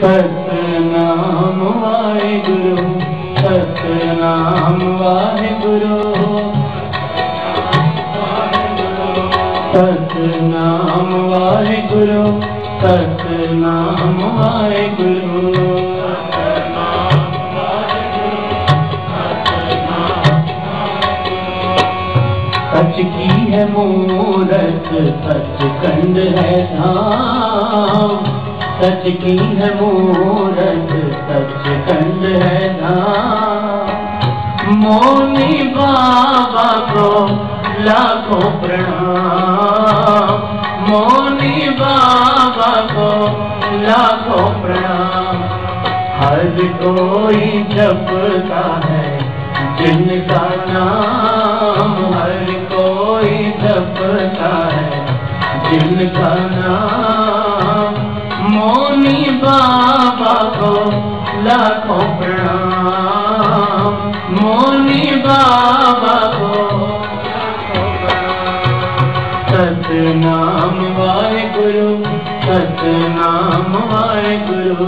सतनाम वाहिगुरु, सतनाम वाहिगुरु, सतनाम वाहिगुरु, सतनाम वाहिगुरु। सच की है मूरत, सचखंड है धाम, सच की है मूरत, सचखंड है धाम। मौनी बाबा को लाखों प्रणाम, मौनी बाबा को लाखों प्रणाम। हर कोई जपता है जिनका नाम, हर कोई जपता है जिनका नाम। मौनी बाबा को लाखों प्रणाम, मौनी बाबा को सतनाम वाहिगुरु, सतनाम वाहिगुरु।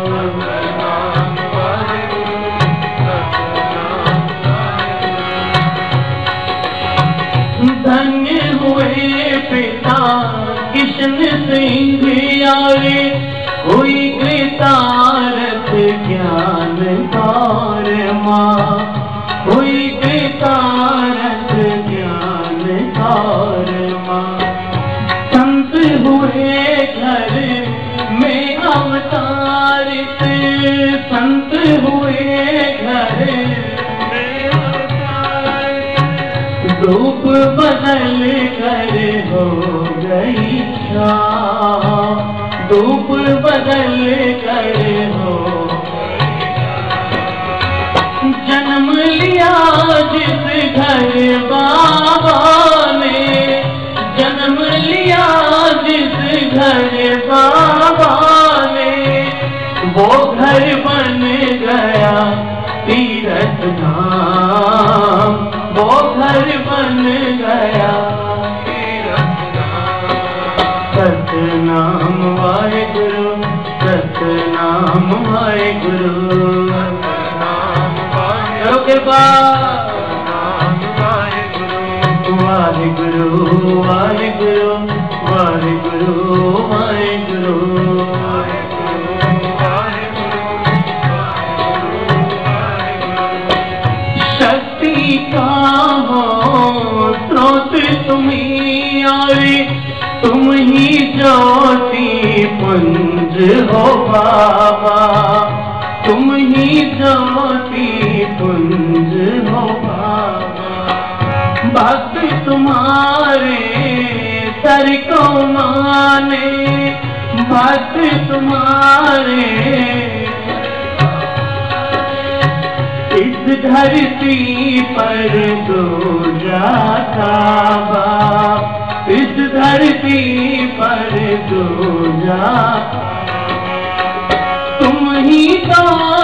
धन्य हुए पिता किशन सिंह यारे, हुई कृतारथ ज्ञान कौर माँ, हुई कृतारथ ज्ञान कौर माँ। संत हुए घर में अवतारित, संत हुए घर में अवतारित। रूप बदल कर हो गई शाम, रूप बदल कर हो जन्म लिया जिस घर बाबा ने, जन्म लिया जिस घर बाबा ने, वो घर बन गया तीरथ धाम, वो घर बन गया तीरथ धाम। सतनाम वाहिगुरु, सतनाम वाहिगुरु, के बाद वाहिगुरु, वाहिगुरु, वाहिगुरु, वाहिगुरु। शक्ति का हो स्रोत तुम ही आए, तुम ही ज्योति पुंज हो बाबा, तुम ही ज्योति पुंज हो बाबा। भक्त तुम्हारे सर को माने, भक्त तुम्हारे इस धरती पर दो जाता बाप, इस धरती पर दो जा। तुम ही तो